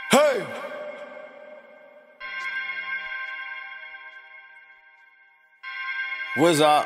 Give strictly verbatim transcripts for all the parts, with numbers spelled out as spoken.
Hey! What's up?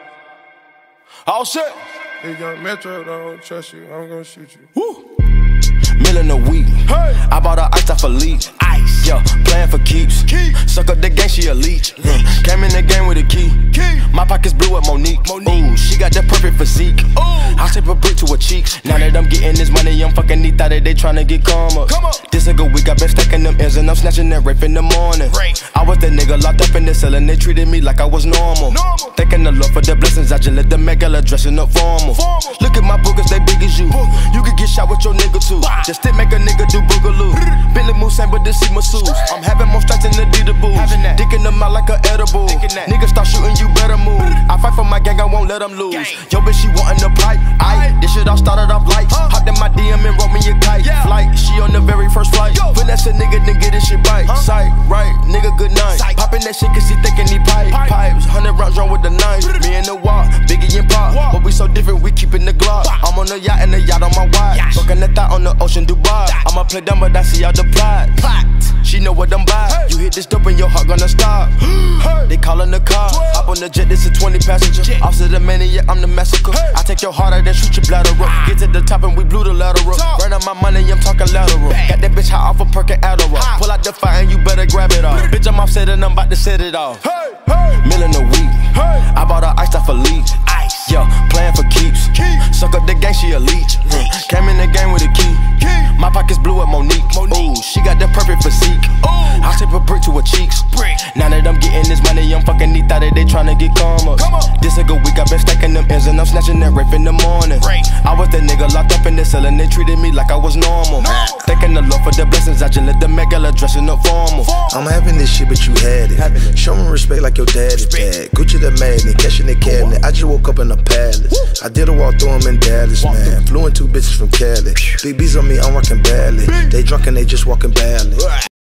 Oh shit! Hey, young Metro, don't trust you. I'm gonna shoot you. Woo! Million a week. Hey! I bought her ice off a leech. Ice. Yeah, playing for keeps. Keep. Suck up the game, she a leech. leech. Came in the game with a key. Key. My pockets blue with Monique. Monique. Ooh, she got that perfect physique. Ooh. I tape a brick to her cheeks. Now that I'm getting this money, I'm fucking these thought that they tryna get karma. Come on. This a good week, I been stacking them ends and I'm snatching that rape in the morning. Rape. I was that nigga locked up in the cell and they treated me like I was normal. normal. Thanking the Lord for the blessings, I just let the Gala dressing up formal. formal. Look at my boogers, they big as you. Booger. You could get shot with your nigga too. Bah. Just stick make a nigga do boogaloo. Billy Moose ain't but this see masseuse. I'm having more strikes than the Dita booze. Dick in them out like a edible. Niggas start shooting, you better move. I fight for my gang, I won't let them lose. Gang. Yo bitch, she wantin' the pipe. Aye, this shit all started off lights. Huh. Hopped in my D M and wrote me a kite. Yeah. Flight, she on the very first flight. Yo. Finesse a nigga, then get this shit right. Huh. Sight, right, nigga, good night. Sight. Poppin' that shit cause he thinking he pipe. pipe. Pipes, hundred rounds run with the knife. Me and the walk, Biggie and Pop. Walk. But we so different, we keepin' the Glock. Bah. I'm on the yacht and the yacht on my watch. Fuckin' the thought on the ocean, Dubai. That. I'ma play dumb, but I see all the plot. plot. She know what I'm by. Hey. You hit this dope and your heart gonna stop. Hey. They callin' the car. Hop on the jet, this a twenty passenger. Jet. Officer the maniac, I'm the massacre. Hey. I take your heart out and shoot your bladder up. Ah. Get to the top and we blew the lateral. Run out my money, I'm talking lateral. Bang. Got that bitch high off a perk and Adderall. Ah. Pull out the fire and you better grab it off. Bitch, I'm offset and I'm about to set it off. Hey. Hey. Million a week. Hey. I bought her ice off a leech. Ice. Yeah, playing for keeps. Keep. Suck up the gang, she a leech. leech. Came in the game with a key. key. My pockets blue with Monique. Monique. Ooh, she got that perfect physique. Ooh. I tape a brick to her cheeks. Brick. Now that I'm getting this money, I'm fucking these thought that they tryna get karma. Come on. This a good week, I been stacking them ends and I'm snatching that rape in the morning. Rape. I was that nigga locked up in the cell and they treated me like I was normal. normal. Thanking the Lord for the blessings, I just let the Gala dressing up formal. I'm having this shit, but you had it. it. Show me respect like your daddy dad. Gucci the magnet, catching the cabinet. I just woke up in a palace. Woo. I did a walk through them in Dallas, walk man. Flew in two bitches from Cali. Big B's on me, I'm rocking badly. They drunk and they just walking badly.